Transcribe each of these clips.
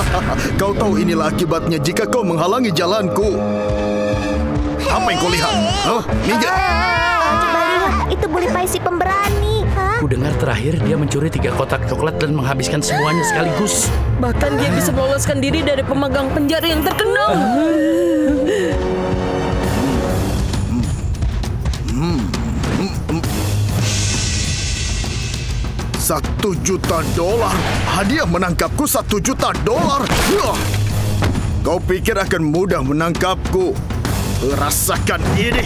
Kau tahu inilah akibatnya jika kau menghalangi jalanku. Apa yang kau lihat? Minggir. Coba lihat, itu Bully Pie si pemberani. Ku dengar terakhir dia mencuri 3 kotak coklat dan menghabiskan semuanya sekaligus. Bahkan dia bisa meloloskan diri dari pemegang penjara yang terkenal. 1 juta dolar. Hadiah menangkapku 1 juta dolar. Kau pikir akan mudah menangkapku? Rasakan ini.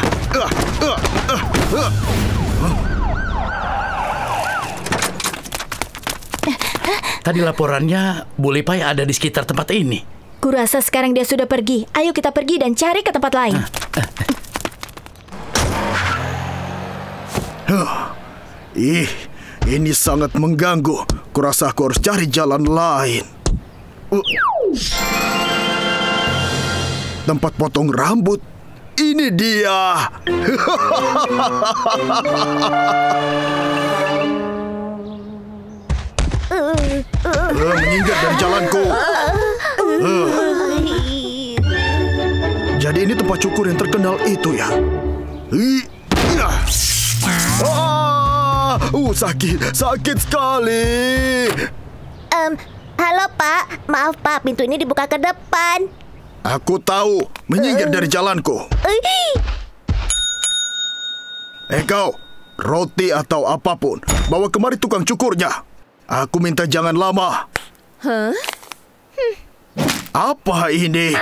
Tadi laporannya Bully Pie ada di sekitar tempat ini. Kurasa sekarang dia sudah pergi. Ayo kita pergi dan cari ke tempat lain. Ini sangat mengganggu. Kurasa aku harus cari jalan lain. Tempat potong rambut. Ini dia. Menyingkir dari jalanku. Jadi ini tempat cukur yang terkenal itu ya? Sakit sekali. Halo Pak, maaf Pak, pintu ini dibuka ke depan. Aku tahu, menyingkir dari jalanku. Kau, roti atau apapun, bawa kemari tukang cukurnya. Aku minta jangan lama. Apa ini?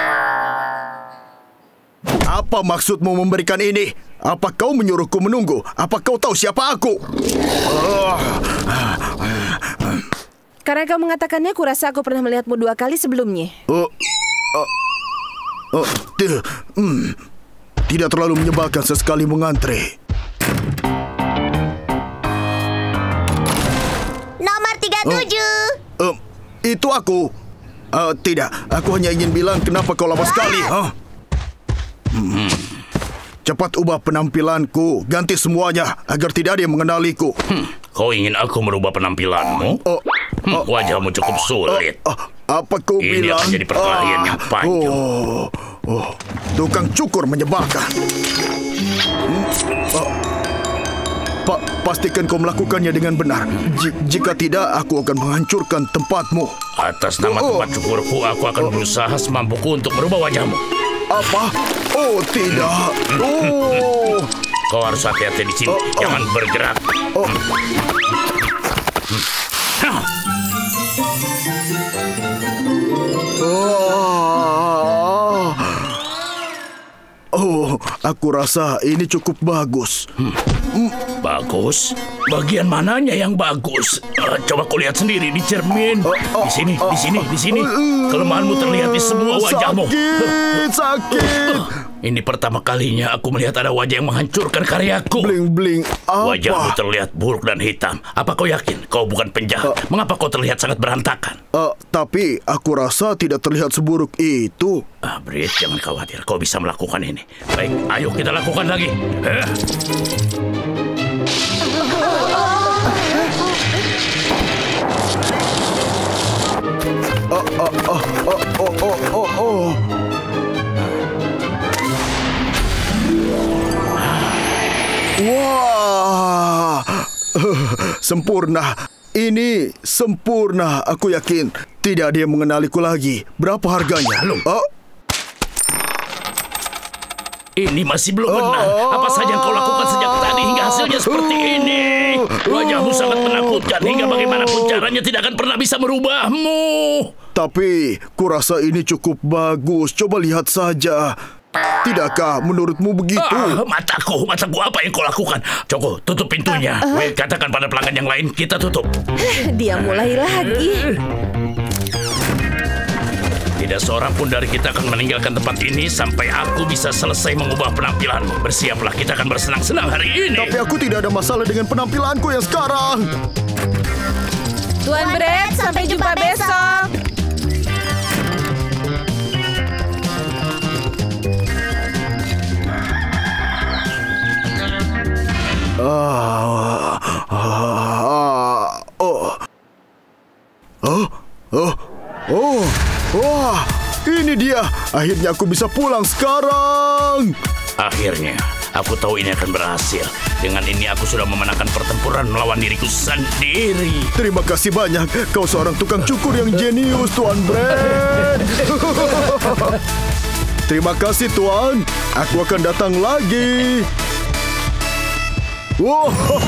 Apa maksudmu memberikan ini? Apa kau menyuruhku menunggu? Apa kau tahu siapa aku? Karena kau mengatakannya, kurasa aku pernah melihatmu 2 kali sebelumnya. Tidak terlalu menyebalkan sesekali mengantre. Nomor 37. Itu aku. Tidak, aku hanya ingin bilang kenapa kau lama sekali. Cepat ubah penampilanku, ganti semuanya agar tidak ada yang mengenaliku. Kau ingin aku merubah penampilanmu? Wajahmu cukup sulit. Apa kau ini bilang? Ini akan jadi perkelahian yang panjang. Tukang cukur menyebalkan. Pastikan kau melakukannya dengan benar. Jika tidak, aku akan menghancurkan tempatmu. Atas nama tempat cukurku, aku akan berusaha semampuku untuk merubah wajahmu. Apa? Oh, tidak. Kau harus hati-hati di sini. Jangan bergerak. Aku rasa ini cukup bagus. Bagus? Bagian mananya yang bagus? Coba kau lihat sendiri di cermin. Di sini, di sini, di sini. Kelemahanmu terlihat di semua wajahmu. Sakit. Ini pertama kalinya aku melihat ada wajah yang menghancurkan karyaku. Bling-bling apa? Wajahmu terlihat buruk dan hitam. Apa kau yakin kau bukan penjahat? Mengapa kau terlihat sangat berantakan? Tapi aku rasa tidak terlihat seburuk itu. Brit, jangan khawatir. Kau bisa melakukan ini. Baik, ayo kita lakukan lagi. Wah, sempurna. Ini sempurna. Aku yakin tidak ada yang mengenaliku lagi. Berapa harganya? Ini masih belum benar. Apa saja yang kau lakukan sejak tadi hingga hasilnya seperti ini? Wajahmu sangat menakutkan hingga bagaimanapun caranya tidak akan pernah bisa merubahmu. Tapi kurasa ini cukup bagus. Coba lihat saja. Tidakkah menurutmu begitu? Mataku apa yang kau lakukan? Coba tutup pintunya. Katakan pada pelanggan yang lain kita tutup. Dia mulai lagi. Tidak seorang pun dari kita akan meninggalkan tempat ini sampai aku bisa selesai mengubah penampilanmu. Bersiaplah, kita akan bersenang-senang hari ini. Tapi aku tidak ada masalah dengan penampilanku yang sekarang. Tuan Brett, sampai jumpa besok. Oh, wah, ini dia. Akhirnya aku bisa pulang sekarang. Akhirnya, aku tahu ini akan berhasil. Dengan ini aku sudah memenangkan pertempuran melawan diriku sendiri. Terima kasih banyak. Kau seorang tukang cukur yang jenius, Tuan Brand. Terima kasih, Tuan. Aku akan datang lagi. Oh.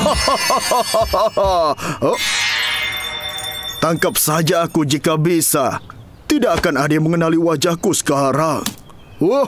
Tangkap saja aku jika bisa. Tidak akan ada yang mengenali wajahku sekarang. Oh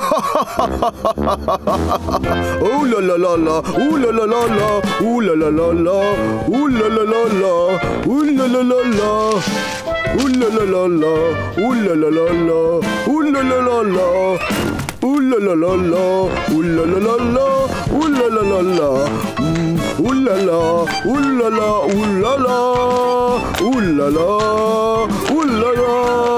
la la la la, la la la la, la la la la, la la la la, la la la la, la la la la, la la la la, la la la la. La la la la, la la la la, la la la la, la la, la la, la la, la la, la la.